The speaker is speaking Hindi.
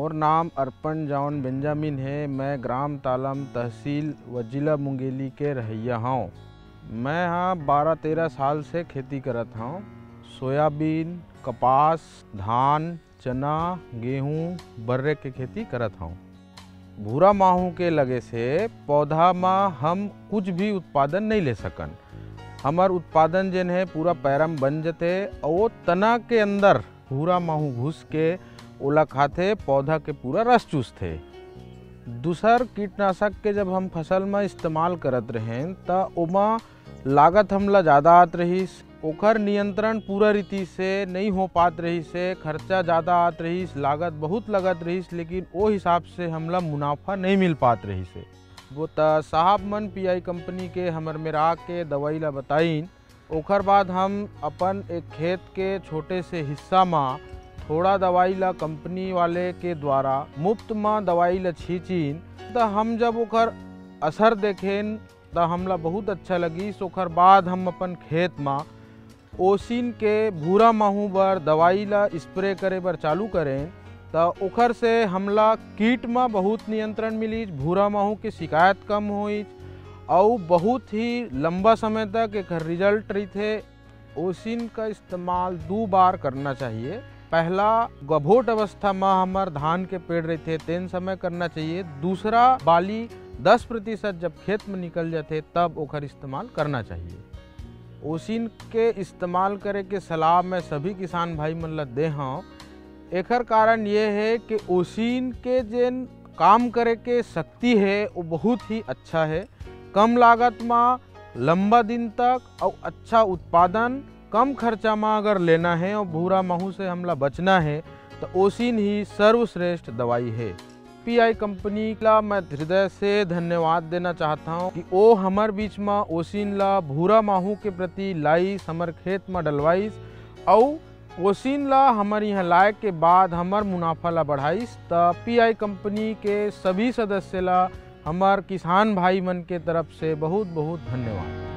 मोर नाम अर्पण जॉन बेंजामिन है। मैं ग्राम तालम तहसील व जिला मुंगेली के रहैया हूँ। मैं 12-13 साल से खेती करत हूँ। सोयाबीन, कपास, धान, चना, गेहूँ, बर्रे के खेती करत हूँ। भूरा माहू के लगे से पौधा में हम कुछ भी उत्पादन नहीं ले सकन। हमार उत्पादन जन है पूरा पैरम बन जते और वो तना के अंदर भूरा माहू घुस के ओला खाते, पौधा के पूरा रस चूसते। दूसर कीटनाशक के जब हम फसल में इस्तेमाल करत रहें तो ओमा लागत हमला ज़्यादा आत रहीस, ओकर नियंत्रण पूरा रीति से नहीं हो पात रही से खर्चा ज़्यादा आत रहीस, लागत बहुत लगत रहीस, लेकिन वो हिसाब से हमला मुनाफा नहीं मिल पात रही से। वो तो साहब मन पीआई कंपनी के हमर मेरा के दवाई ला बताइन। ओकर बाद हम अपन एक खेत के छोटे से हिस्सा में थोड़ा दवाई ला कंपनी वाले के द्वारा मुफ्त में दवाई ला छींचिन तो हम जब ओकर असर देखें तो हमला बहुत अच्छा लगी। ओकर बाद हम अपन खेत में ओसिन के भूरा माहू बर दवाई ला स्प्रे करे बर चालू करें तो ओकर से हमला कीट में बहुत नियंत्रण मिली, भूरा माहू की शिकायत कम हुई और बहुत ही लंबा समय तक एक रिजल्ट रही थे। ओसिन का इस्तेमाल 2 बार करना चाहिए। पहला गभोट अवस्था में हमार धान के पेड़ रहे थे तेन समय करना चाहिए। दूसरा बाली 10% जब खेत में निकल जाते तब ओकर इस्तेमाल करना चाहिए। ओसिन के इस्तेमाल करे के सलाह मैं सभी किसान भाई मन ला दे हाँ। एकर कारण ये है कि ओसिन के जेन काम करे के शक्ति है वो बहुत ही अच्छा है। कम लागत में लंबा दिन तक और अच्छा उत्पादन कम खर्चा में अगर लेना है और भूरा माहू से हमला बचना है तो ओसिन ही सर्वश्रेष्ठ दवाई है। पीआई कंपनी का मैं हृदय से धन्यवाद देना चाहता हूँ कि वो हमार बीच में ओसिन ला भूरा माहू के प्रति लाइस, हमार खेत में डलवाइस और ओसिन ला हमारे यहाँ लाए के बाद हमार मुनाफा ला बढ़ाइस। तो पीआई कंपनी के सभी सदस्य ला हमार किसान भाई मन के तरफ से बहुत बहुत धन्यवाद।